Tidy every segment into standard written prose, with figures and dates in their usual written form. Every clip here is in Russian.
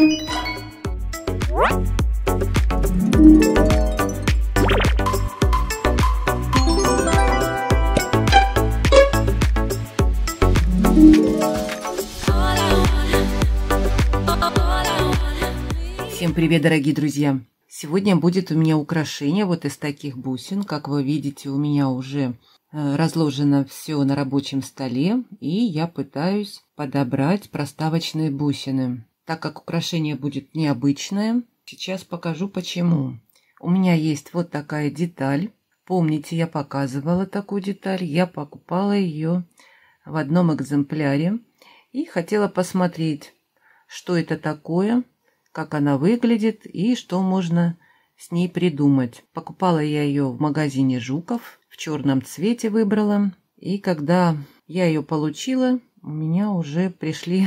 Всем привет, дорогие друзья! Сегодня будет у меня украшение вот из таких бусин. Как вы видите, у меня уже разложено все на рабочем столе, и я пытаюсь подобрать проставочные бусины. Так как украшение будет необычное, сейчас покажу почему. У меня есть вот такая деталь. Помните, я показывала такую деталь. Я покупала ее в одном экземпляре и хотела посмотреть, что это такое, как она выглядит и что можно с ней придумать. Покупала я ее в магазине Жуков, в черном цвете выбрала. И когда я ее получила, у меня уже пришли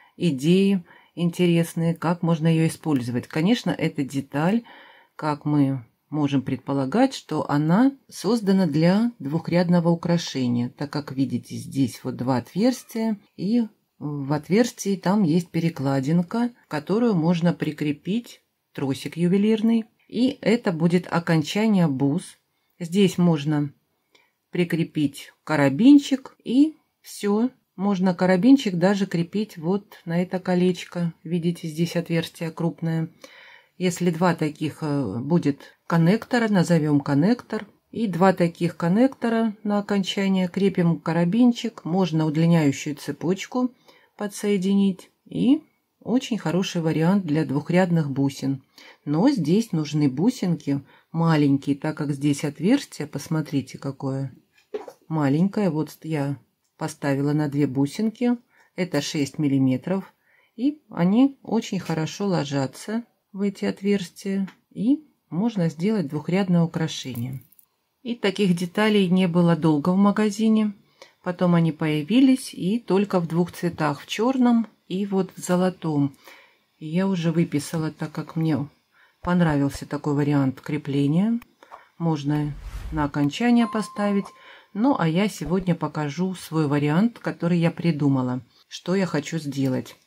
идеи интересные, как можно ее использовать. Конечно, эта деталь, как мы можем предполагать, что она создана для двухрядного украшения, так как видите, здесь вот два отверстия, и в отверстии там есть перекладинка, которую можно прикрепить тросик ювелирный, и это будет окончание бус. Здесь можно прикрепить карабинчик, и все. Можно карабинчик даже крепить вот на это колечко. Видите, здесь отверстие крупное. Если два таких будет коннектора, назовем коннектор, и два таких коннектора на окончание крепим карабинчик, можно удлиняющую цепочку подсоединить, и очень хороший вариант для двухрядных бусин. Но здесь нужны бусинки маленькие, так как здесь отверстие, посмотрите, какое маленькое. Вот я поставила на две бусинки, это 6 миллиметров, и они очень хорошо ложатся в эти отверстия, и можно сделать двухрядное украшение. И таких деталей не было долго в магазине. Потом они появились, и только в двух цветах, в черном и вот в золотом. И я уже выписала, так как мне понравился такой вариант крепления. Можно на окончание поставить. Ну, а я сегодня покажу свой вариант, который я придумала, что я хочу сделать.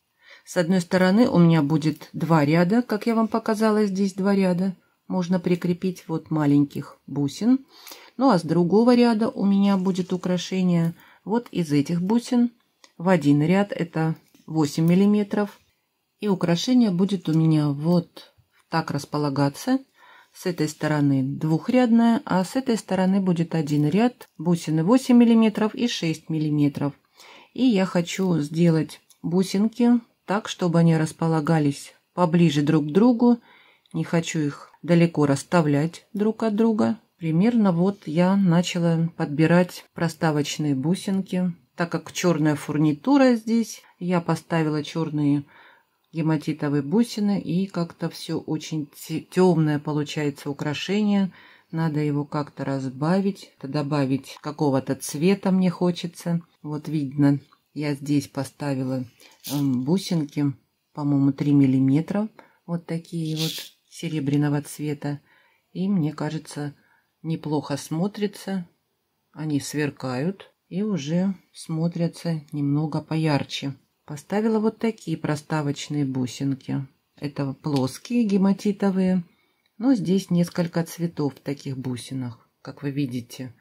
С одной стороны у меня будет два ряда, как я вам показала, здесь два ряда. Можно прикрепить вот маленьких бусин. Ну а с другого ряда у меня будет украшение вот из этих бусин. В один ряд это 8 миллиметров. И украшение будет у меня вот так располагаться. С этой стороны двухрядная, а с этой стороны будет один ряд. Бусины 8 миллиметров и 6 миллиметров. И я хочу сделать бусинки так, чтобы они располагались поближе друг к другу. Не хочу их далеко расставлять друг от друга. Примерно вот я начала подбирать проставочные бусинки. Так как черная фурнитура здесь, я поставила черные гематитовые бусины, и как-то все очень темное получается украшение. Надо его как-то разбавить, добавить какого-то цвета мне хочется. Вот видно, я здесь поставила бусинки, по-моему, 3 миллиметра. Вот такие вот серебряного цвета. И мне кажется, неплохо смотрится. Они сверкают и уже смотрятся немного поярче. Поставила вот такие проставочные бусинки. Это плоские гематитовые. Но здесь несколько цветов в таких бусинах. Как вы видите,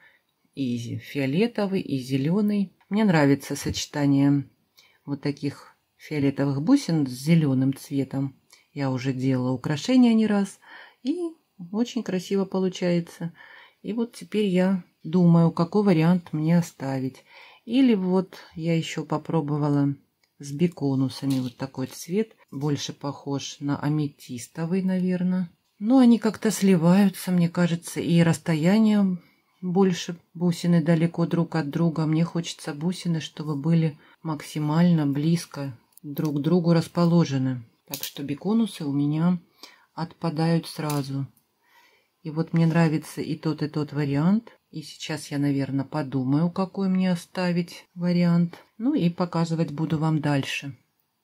и фиолетовый, и зеленый. Мне нравится сочетание вот таких фиолетовых бусин с зеленым цветом. Я уже делала украшения не раз. И очень красиво получается. И вот теперь я думаю, какой вариант мне оставить. Или вот я еще попробовала с беконусами. Вот такой цвет. Больше похож на аметистовый, наверное. Но они как-то сливаются, мне кажется. И расстояние больше. Бусины далеко друг от друга. Мне хочется бусины, чтобы были максимально близко друг к другу расположены. Так что беконусы у меня отпадают сразу. И вот мне нравится и тот вариант. И сейчас я, наверное, подумаю, какой мне оставить вариант. Ну и показывать буду вам дальше.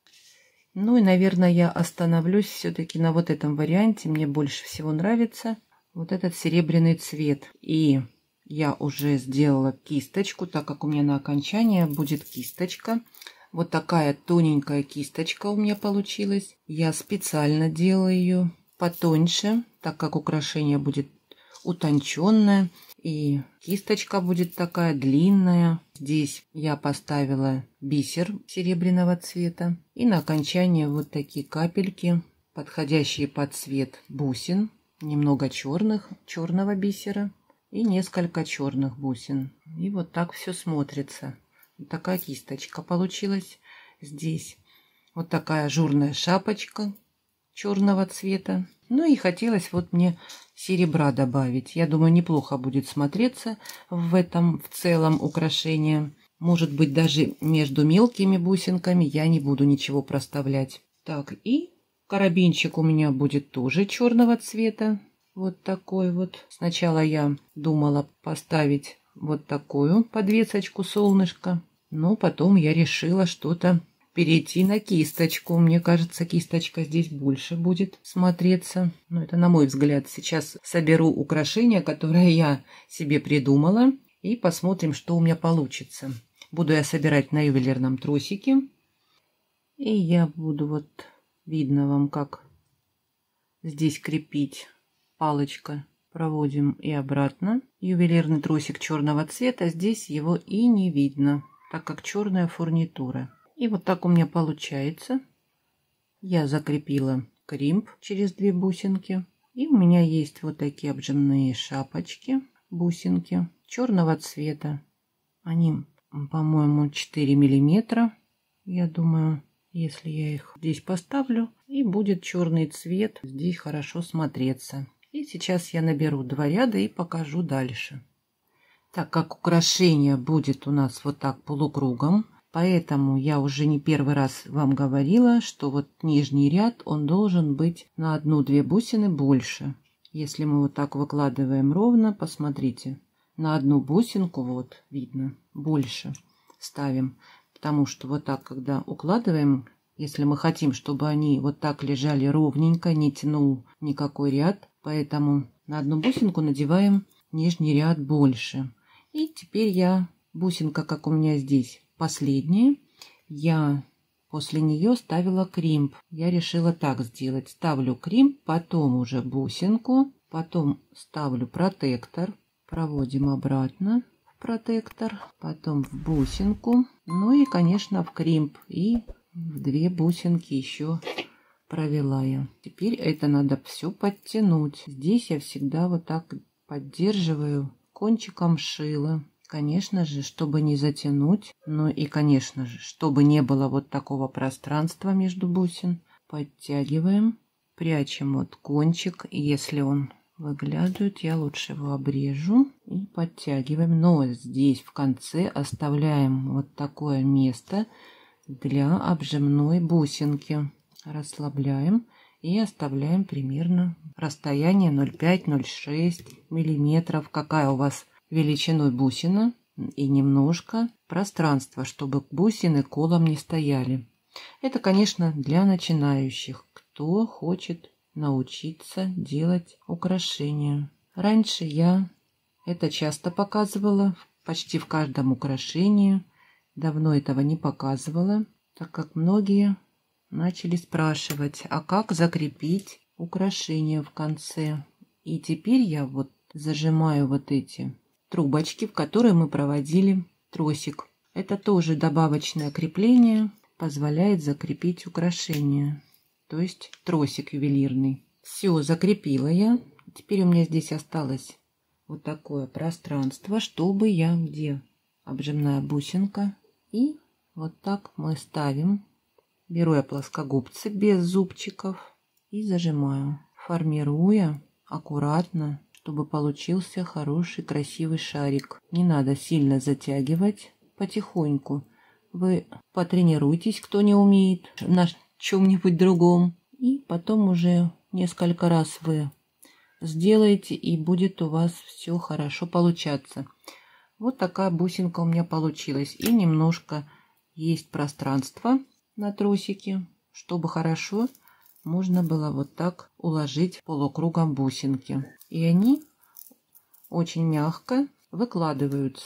Ну и, наверное, я остановлюсь все-таки на вот этом варианте. Мне больше всего нравится вот этот серебряный цвет. И я уже сделала кисточку, так как у меня на окончание будет кисточка Вот такая тоненькая кисточка у меня получилась. Я специально делаю ее потоньше, так как украшение будет утонченное. И кисточка будет такая длинная. Здесь я поставила бисер серебряного цвета. И на окончание вот такие капельки, подходящие под цвет бусин. Немного черного бисера и несколько черных бусин. И вот так все смотрится. Вот такая кисточка получилась. Здесь вот такая ажурная шапочка черного цвета. Ну и хотелось вот мне серебра добавить. Я думаю, неплохо будет смотреться в этом в целом украшении. Может быть, даже между мелкими бусинками я не буду ничего проставлять. Так, и карабинчик у меня будет тоже черного цвета. Вот такой вот. Сначала я думала поставить вот такую подвесочку солнышко. Но потом я решила что-то перейти на кисточку. Мне кажется, кисточка здесь больше будет смотреться. Но это на мой взгляд. Сейчас соберу украшения, которые я себе придумала. И посмотрим, что у меня получится. Буду я собирать на ювелирном тросике. И я буду вот... Видно вам, как здесь крепить. Палочка. Проводим и обратно. Ювелирный тросик черного цвета. Здесь его и не видно, так как черная фурнитура. И вот так у меня получается. Я закрепила кримп через 2 бусинки. И у меня есть вот такие обжимные шапочки, бусинки черного цвета. Они, по-моему, 4 миллиметра. Я думаю, если я их здесь поставлю, и будет черный цвет здесь хорошо смотреться. И сейчас я наберу 2 ряда и покажу дальше. Так как украшение будет у нас вот так полукругом, поэтому я уже не первый раз вам говорила, что вот нижний ряд, он должен быть на 1-2 бусины больше. Если мы вот так выкладываем ровно, посмотрите, на 1 бусинку вот видно больше ставим. Потому что вот так, когда укладываем, если мы хотим, чтобы они вот так лежали ровненько, не тянул никакой ряд, поэтому на 1 бусинку надеваем нижний ряд больше. И теперь бусинка, как у меня здесь последняя, я после нее ставила кримп. Я решила так сделать. Ставлю кримп, потом уже бусинку, потом ставлю протектор, проводим обратно в протектор, потом в бусинку, ну и, конечно, в кримп. И в 2 бусинки еще провела я. Теперь это надо все подтянуть. Здесь я всегда вот так поддерживаю кончиком шила. Конечно же, чтобы не затянуть, но и, конечно же, чтобы не было вот такого пространства между бусин, подтягиваем, прячем вот кончик. Если он выглядывает, я лучше его обрежу и подтягиваем. Но здесь в конце оставляем вот такое место для обжимной бусинки. Расслабляем и оставляем примерно расстояние 0,5-0,6 миллиметров. Какая у вас величиной бусина, и немножко пространства, чтобы бусины колом не стояли. Это, конечно, для начинающих, кто хочет научиться делать украшения. Раньше я это часто показывала почти в каждом украшении. Давно этого не показывала, так как многие начали спрашивать, а как закрепить украшение в конце. И теперь я вот зажимаю вот эти трубочки, в которые мы проводили тросик. Это тоже добавочное крепление, позволяет закрепить украшение, то есть тросик ювелирный. Все, закрепила я. Теперь у меня здесь осталось вот такое пространство, чтобы где обжимная бусинка. И вот так мы ставим. Беру я плоскогубцы без зубчиков и зажимаю, формируя аккуратно, чтобы получился хороший красивый шарик. Не надо сильно затягивать, потихоньку. Вы потренируйтесь, кто не умеет, на чем-нибудь другом. И потом уже несколько раз вы сделаете, и будет у вас все хорошо получаться. Вот такая бусинка у меня получилась. И немножко есть пространство на тросике, чтобы хорошо можно было вот так уложить полукругом бусинки. И они очень мягко выкладываются.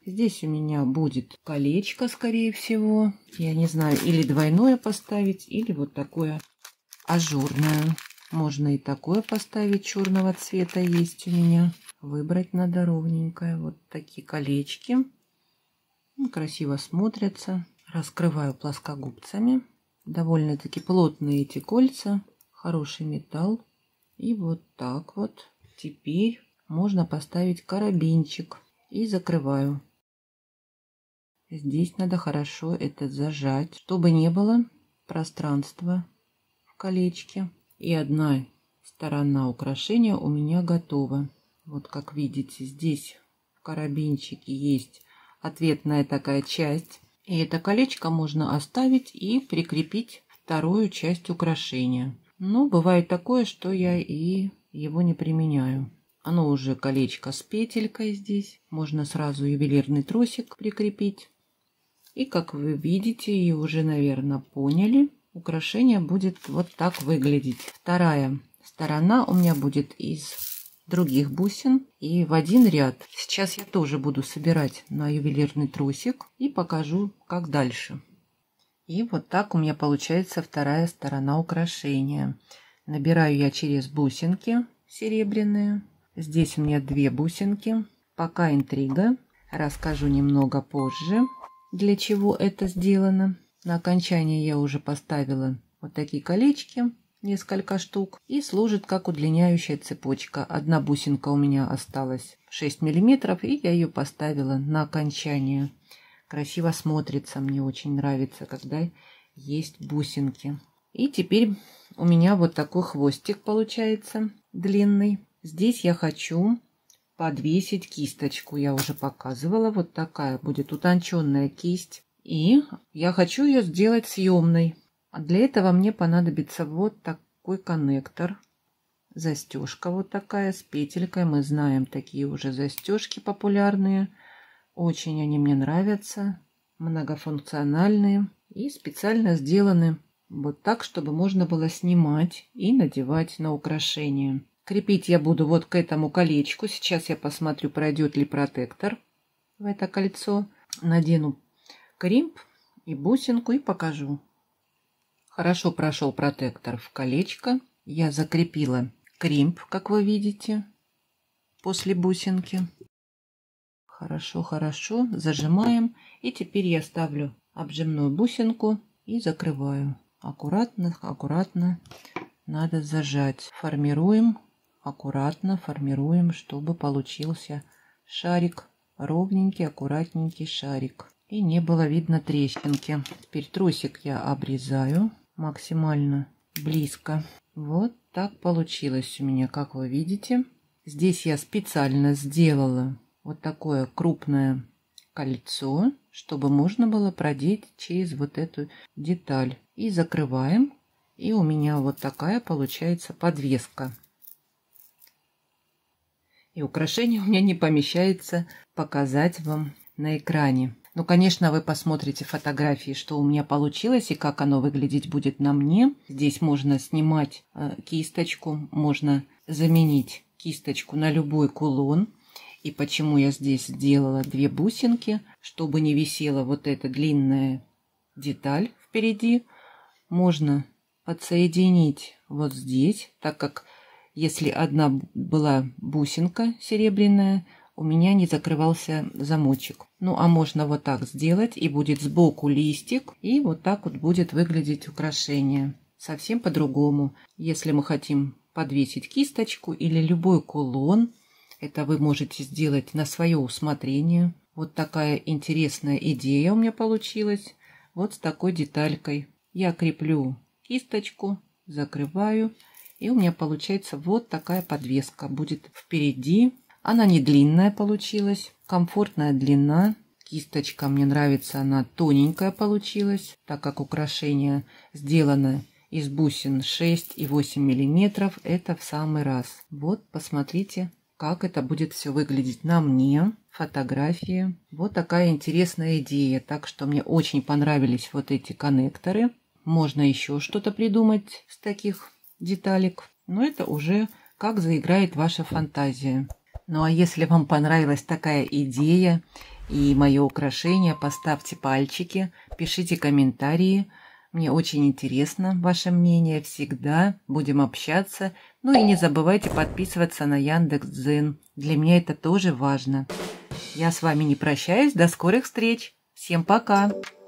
Здесь у меня будет колечко, скорее всего. Я не знаю, или двойное поставить, или вот такое ажурное. Можно и такое поставить, черного цвета есть у меня. Выбрать надо ровненькое. Вот такие колечки. Красиво смотрятся. Раскрываю плоскогубцами. Довольно-таки плотные эти кольца. Хороший металл. И вот так вот. Теперь можно поставить карабинчик. И закрываю. Здесь надо хорошо это зажать, чтобы не было пространства в колечке. И одна сторона украшения у меня готова. Вот как видите, здесь в карабинчике есть ответная такая часть. И это колечко можно оставить и прикрепить вторую часть украшения. Но бывает такое, что я и его не применяю. Оно уже колечко с петелькой здесь. Можно сразу ювелирный тросик прикрепить. И как вы видите и уже, наверное, поняли, украшение будет вот так выглядеть. Вторая сторона у меня будет из других бусин и в один ряд. Сейчас я тоже буду собирать на ювелирный тросик и покажу, как дальше. И вот так у меня получается вторая сторона украшения. Набираю я через бусинки серебряные. Здесь у меня 2 бусинки. Пока интрига. Расскажу немного позже, для чего это сделано. На окончание я уже поставила вот такие колечки, несколько штук. И служит как удлиняющая цепочка. Одна бусинка у меня осталась 6 миллиметров, и я ее поставила на окончание. Красиво смотрится, мне очень нравится, когда есть бусинки. И теперь у меня вот такой хвостик получается длинный. Здесь я хочу подвесить кисточку. Я уже показывала. Вот такая будет утонченная кисть. И я хочу ее сделать съемной. А для этого мне понадобится вот такой коннектор. Застежка вот такая с петелькой. Мы знаем такие уже застежки популярные. Очень они мне нравятся. Многофункциональные. И специально сделаны вот так, чтобы можно было снимать и надевать на украшения. Крепить я буду вот к этому колечку. Сейчас я посмотрю, пройдет ли протектор в это кольцо. Надену кримп и бусинку и покажу. Хорошо прошел протектор в колечко. Я закрепила кримп, как вы видите, после бусинки. Хорошо зажимаем. И теперь я ставлю обжимную бусинку и закрываю. Аккуратно надо зажать. Аккуратно формируем, чтобы получился шарик. Ровненький, аккуратненький шарик. И не было видно трещинки. Теперь тросик я обрезаю максимально близко. Вот так получилось у меня, как вы видите. Здесь я специально сделала вот такое крупное кольцо, чтобы можно было продеть через вот эту деталь. И закрываем. И у меня вот такая получается подвеска. И украшение у меня не помещается показать вам на экране. Ну, конечно, вы посмотрите фотографии, что у меня получилось и как оно выглядеть будет на мне. Здесь можно снимать кисточку, можно заменить кисточку на любой кулон. И почему я здесь сделала 2 бусинки, чтобы не висела вот эта длинная деталь впереди. Можно подсоединить вот здесь, так как если одна была бусинка серебряная, у меня не закрывался замочек. Ну, а можно вот так сделать, и будет сбоку листик, и вот так вот будет выглядеть украшение. Совсем по-другому. Если мы хотим подвесить кисточку или любой кулон, это вы можете сделать на свое усмотрение. Вот такая интересная идея у меня получилась. Вот с такой деталькой. Я креплю кисточку, закрываю. И у меня получается вот такая подвеска будет впереди. Она не длинная получилась, комфортная длина. Кисточка мне нравится, она тоненькая получилась, так как украшение сделано из бусин 6 и 8 миллиметров. Это в самый раз. Вот посмотрите, как это будет все выглядеть на мне. Фотографии. Вот такая интересная идея. Так что мне очень понравились вот эти коннекторы. Можно еще что-то придумать с таких деталек. Но это уже как заиграет ваша фантазия. Ну а если вам понравилась такая идея и мое украшение. Поставьте пальчики, пишите комментарии. Мне очень интересно ваше мнение всегда. Будем общаться. Ну и не забывайте подписываться на Яндекс.Дзен. Для меня это тоже важно. Я с вами не прощаюсь. До скорых встреч. Всем пока.